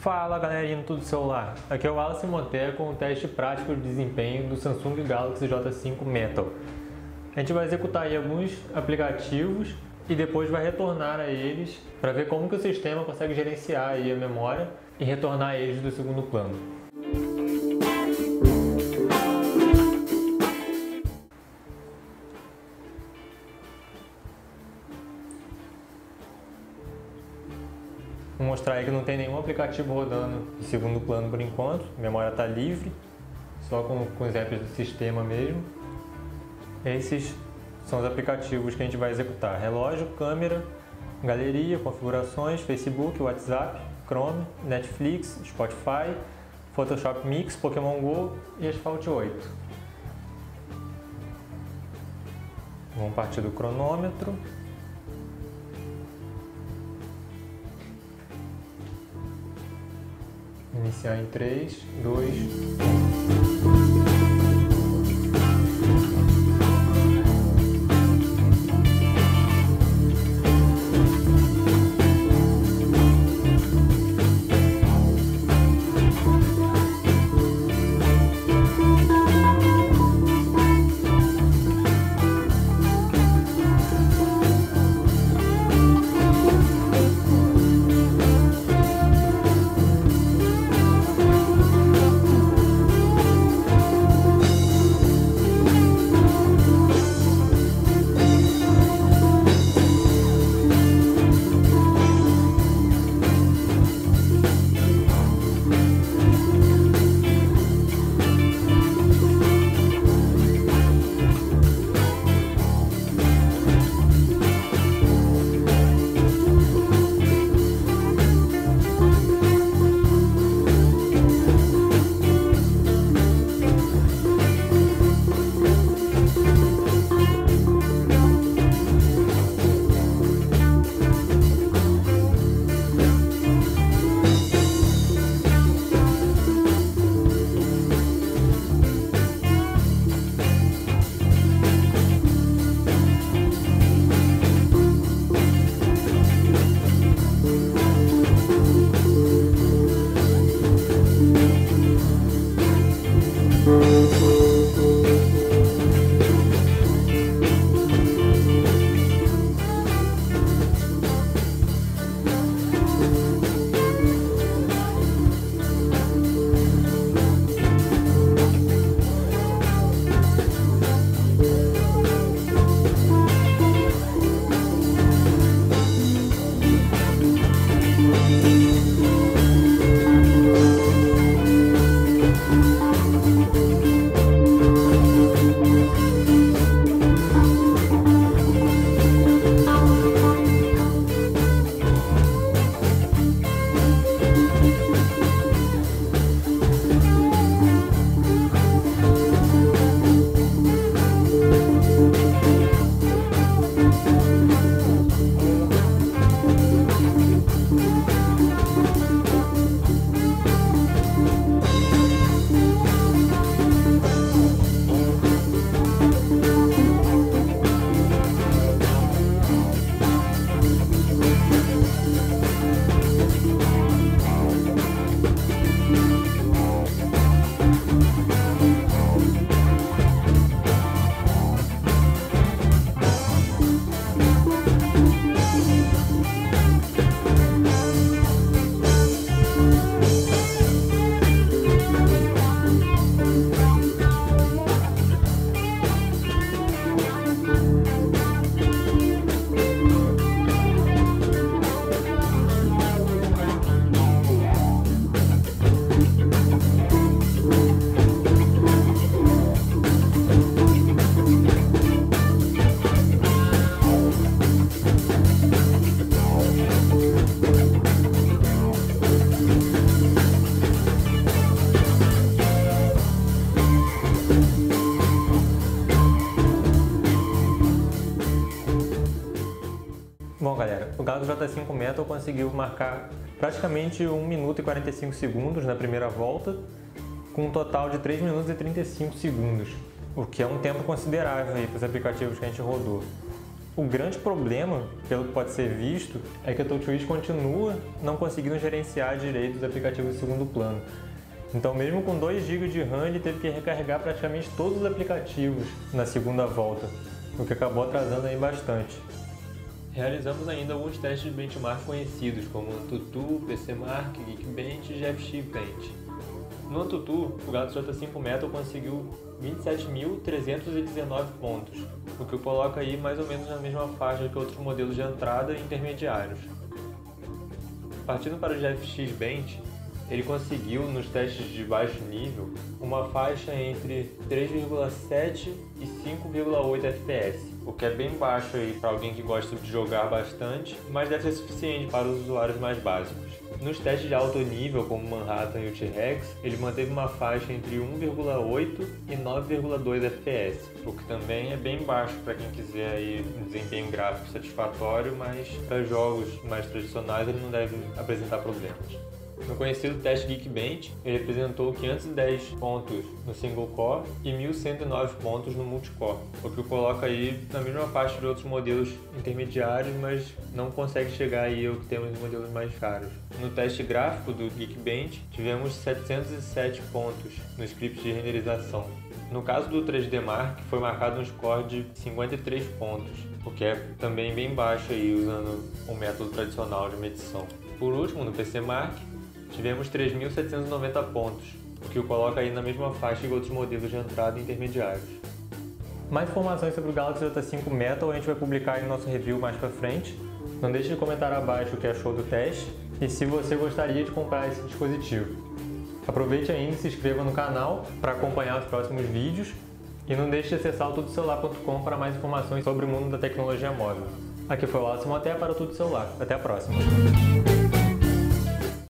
Fala galerinha, tudo do celular? Aqui é o Wallace Monteiro com o teste prático de desempenho do Samsung Galaxy J5 Metal. A gente vai executar aí alguns aplicativos e depois vai retornar a eles para ver como que o sistema consegue gerenciar aí a memória e retornar eles do segundo plano. Vou mostrar aí que não tem nenhum aplicativo rodando em segundo plano por enquanto, a memória está livre, só com os apps do sistema mesmo. Esses são os aplicativos que a gente vai executar: relógio, câmera, galeria, configurações, Facebook, WhatsApp, Chrome, Netflix, Spotify, Photoshop Mix, Pokémon Go e Asphalt 8. Vamos partir do cronômetro. Iniciar em 3, 2, 1. Bom galera, o Galaxy J5 Metal conseguiu marcar praticamente 1 minuto e 45 segundos na primeira volta, com um total de 3 minutos e 35 segundos, o que é um tempo considerável para os aplicativos que a gente rodou. O grande problema, pelo que pode ser visto, é que a TouchWiz continua não conseguindo gerenciar direito os aplicativos de segundo plano. Então, mesmo com 2 GB de RAM, ele teve que recarregar praticamente todos os aplicativos na segunda volta, o que acabou atrasando aí bastante. Realizamos ainda alguns testes de benchmark conhecidos, como AnTuTu, PCMark, Geekbench e GFX Bench. No AnTuTu, o Galaxy J5 Metal conseguiu 27.319 pontos, o que o coloca aí mais ou menos na mesma faixa que outros modelos de entrada e intermediários. Partindo para o GFX Bench, ele conseguiu, nos testes de baixo nível, uma faixa entre 3,7 e 5,8 FPS, o que é bem baixo aí para alguém que gosta de jogar bastante, mas deve ser suficiente para os usuários mais básicos. Nos testes de alto nível, como Manhattan e o T-Rex, ele manteve uma faixa entre 1,8 e 9,2 FPS, o que também é bem baixo para quem quiser aí um desempenho gráfico satisfatório, mas para jogos mais tradicionais ele não deve apresentar problemas. No conhecido teste Geekbench, ele apresentou 510 pontos no single core e 1.109 pontos no multicore, o que o coloca aí na mesma faixa de outros modelos intermediários, mas não consegue chegar aí ao que temos em modelos mais caros. No teste gráfico do Geekbench, tivemos 707 pontos no script de renderização. No caso do 3D Mark, foi marcado um score de 53 pontos, o que é também bem baixo aí usando o método tradicional de medição. Por último, no PC Mark, tivemos 3.790 pontos, o que o coloca aí na mesma faixa que outros modelos de entrada intermediários. Mais informações sobre o Galaxy J5 Metal a gente vai publicar aí no nosso review mais pra frente. Não deixe de comentar abaixo o que achou do teste e se você gostaria de comprar esse dispositivo. Aproveite ainda e se inscreva no canal para acompanhar os próximos vídeos e não deixe de acessar o tudocelular.com para mais informações sobre o mundo da tecnologia móvel. Aqui foi o Wallace Moté para o Tudo Celular. Até a próxima!